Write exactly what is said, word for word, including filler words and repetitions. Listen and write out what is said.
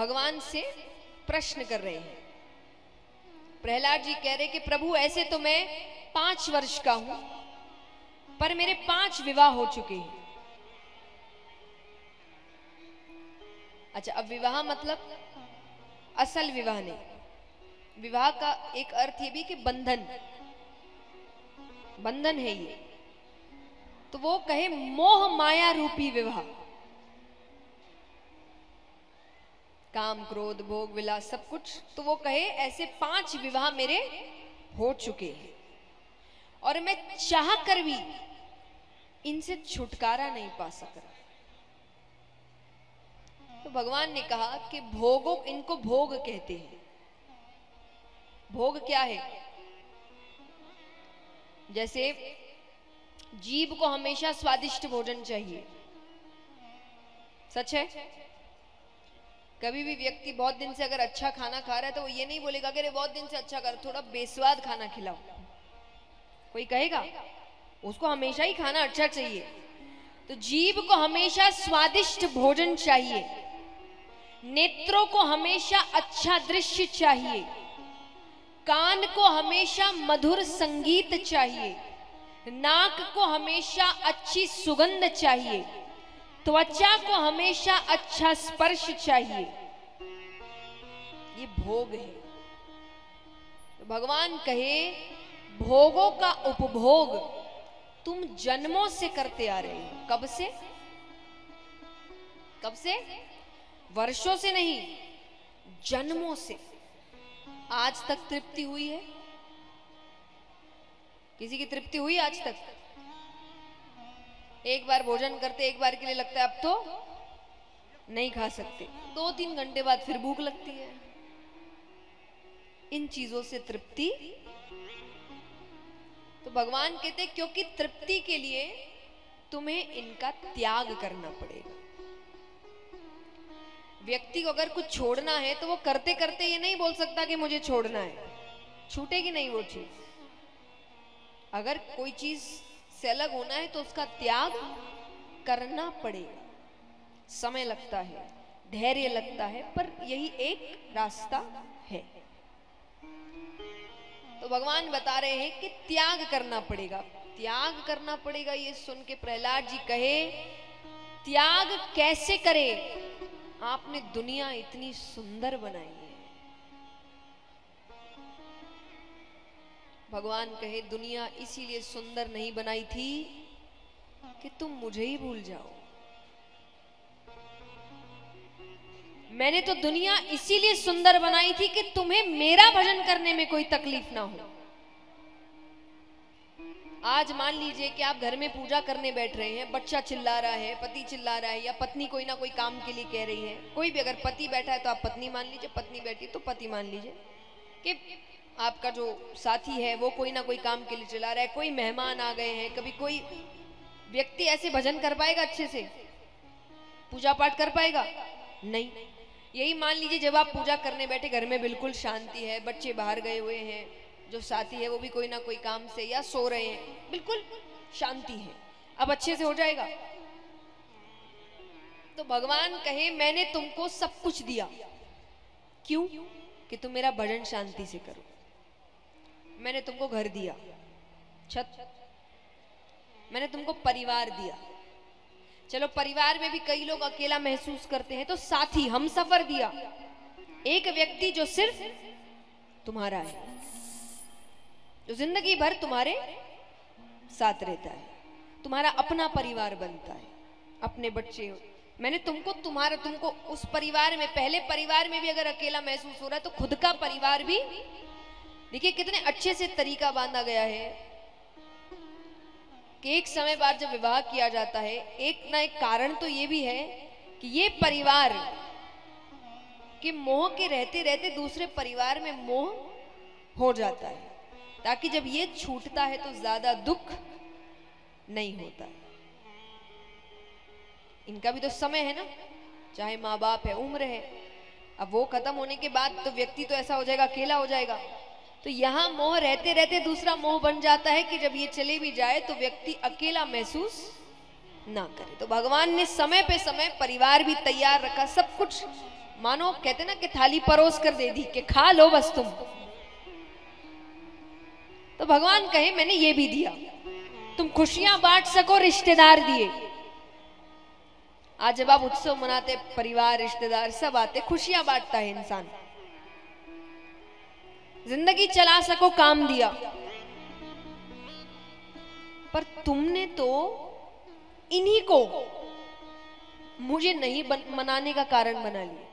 भगवान से प्रश्न कर रहे हैं। प्रहलाद जी कह रहे कि प्रभु ऐसे तो मैं पांच वर्ष का हूं, पर मेरे पांच विवाह हो चुके हैं। अच्छा, अब विवाह मतलब असल विवाह नहीं। विवाह का एक अर्थ ये भी कि बंधन, बंधन है ये। तो वो कहे मोह माया रूपी विवाह, काम क्रोध भोग विलास सब कुछ। तो वो कहे ऐसे पांच विवाह मेरे हो चुके हैं और मैं चाह कर भी इनसे छुटकारा नहीं पा सक रहा। तो भगवान ने कहा कि भोगों, इनको भोग कहते हैं। भोग क्या है? जैसे जीभ को हमेशा स्वादिष्ट भोजन चाहिए, सच है। कभी भी व्यक्ति बहुत दिन से अगर अच्छा खाना खा रहा है तो वो ये नहीं बोलेगा कि अरे बहुत दिन से अच्छा कर, थोड़ा बेस्वाद खाना खिलाओ। कोई कहेगा? उसको हमेशा ही खाना अच्छा चाहिए। तो जीभ को हमेशा स्वादिष्ट भोजन चाहिए, नेत्रों को हमेशा अच्छा दृश्य चाहिए, कान को हमेशा मधुर संगीत चाहिए, नाक को हमेशा अच्छी सुगंध चाहिए, त्वचा को हमेशा अच्छा स्पर्श चाहिए। ये भोग है। तो भगवान कहे भोगों का उपभोग तुम जन्मों से करते आ रहे हो। कब से? कब से? वर्षों से नहीं, जन्मों से। आज तक तृप्ति हुई है? किसी की तृप्ति हुई आज तक? एक बार भोजन करते एक बार के लिए लगता है अब तो नहीं खा सकते, दो तीन घंटे बाद फिर भूख लगती है। इन चीजों से तृप्ति। तो भगवान कहते हैं क्योंकि तृप्ति के लिए तुम्हें इनका त्याग करना पड़ेगा। व्यक्ति को अगर कुछ छोड़ना है तो वो करते करते ये नहीं बोल सकता कि मुझे छोड़ना है, छूटेगी नहीं वो चीज। अगर कोई चीज से अलग होना है तो उसका त्याग करना पड़ेगा। समय लगता है, धैर्य लगता है, पर यही एक रास्ता है। तो भगवान बता रहे हैं कि त्याग करना पड़ेगा, त्याग करना पड़ेगा। ये सुन के प्रहलाद जी कहे त्याग कैसे करे? आपने दुनिया इतनी सुंदर बनाई है। भगवान कहे दुनिया इसीलिए सुंदर नहीं बनाई थी कि तुम मुझे ही भूल जाओ। मैंने तो दुनिया इसीलिए सुंदर बनाई थी कि तुम्हें मेरा भजन करने में कोई तकलीफ ना हो। आज मान लीजिए कि आप घर में पूजा करने बैठ रहे हैं, बच्चा चिल्ला रहा है, पति चिल्ला रहा है, या पत्नी कोई ना कोई काम के लिए कह रही है। कोई भी, अगर पति बैठा है तो आप पत्नी मान लीजिए, पत्नी बैठी तो पति मान लीजिए कि आपका जो साथी है वो कोई ना कोई काम के लिए चला रहा है। कोई मेहमान आ गए हैं, कभी कोई व्यक्ति ऐसे भजन कर पाएगा, अच्छे से पूजा पाठ कर पाएगा? नहीं। यही मान लीजिए जब आप पूजा करने बैठे, घर में बिल्कुल शांति है, बच्चे बाहर गए हुए हैं, जो साथी है वो भी कोई ना कोई काम से या सो रहे हैं, बिल्कुल शांति है, अब अच्छे से हो जाएगा? तो भगवान कहे मैंने तुमको सब कुछ दिया, क्यों? कि तुम मेरा भजन शांति से करो। मैंने तुमको घर दिया, छत, मैंने तुमको परिवार दिया। चलो परिवार में भी कई लोग अकेला महसूस करते हैं, तो साथी हम सफर दिया, एक व्यक्ति जो सिर्फ तुम्हारा है, जो जिंदगी भर तुम्हारे साथ रहता है, तुम्हारा अपना परिवार बनता है, अपने बच्चे। मैंने तुमको तुम्हारा तुमको उस परिवार में, पहले परिवार में भी अगर अकेला महसूस हो रहा है तो खुद का परिवार भी देखिए कितने अच्छे से तरीका बांधा गया है कि एक समय बाद जब विवाह किया जाता है, एक ना एक कारण तो ये भी है कि ये परिवार के मोह के रहते रहते दूसरे परिवार में मोह हो जाता है, ताकि जब ये छूटता है तो ज्यादा दुख नहीं होता। इनका भी तो समय है ना, चाहे माँ बाप है, उम्र है, अब वो खत्म होने के बाद तो व्यक्ति तो ऐसा हो जाएगा, अकेला हो जाएगा। तो यहाँ मोह रहते रहते दूसरा मोह बन जाता है कि जब ये चले भी जाए तो व्यक्ति अकेला महसूस ना करे। तो भगवान ने समय पे समय परिवार भी तैयार रखा, सब कुछ मानो कहते ना कि थाली परोस कर दे दी कि खा लो बस तुम। तो भगवान कहे मैंने ये भी दिया, तुम खुशियां बांट सको, रिश्तेदार दिए। आज जब आप उत्सव मनाते, परिवार रिश्तेदार सब आते, खुशियां बांटता है इंसान। जिंदगी चला सको, काम दिया। पर तुमने तो इन्हीं को मुझे नहीं बन, मनाने का कारण बना लिया।